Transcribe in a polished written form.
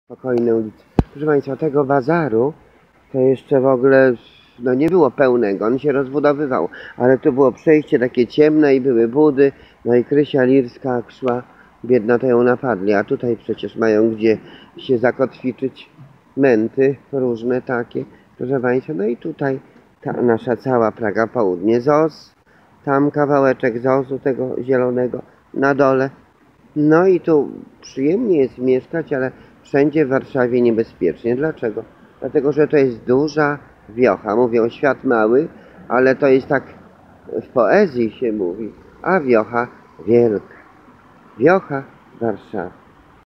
Spokojne ulice. Proszę Państwa, tego bazaru to jeszcze w ogóle nie było pełnego, on się rozbudowywał, ale tu było przejście takie ciemne i były budy, no i Krysia Lirska jak szła, biedna, to ją napadli, a tutaj przecież mają gdzie się zakotwiczyć, męty różne takie, proszę Państwa, no i tutaj ta nasza cała Praga Południe, ZOZ, tam kawałeczek ZOZ-u tego zielonego na dole. No i tu przyjemnie jest mieszkać, ale wszędzie w Warszawie niebezpiecznie. Dlaczego? Dlatego, że to jest duża wiocha. Mówią świat mały, ale to jest tak w poezji się mówi, a wiocha wielka. Wiocha Warszawy.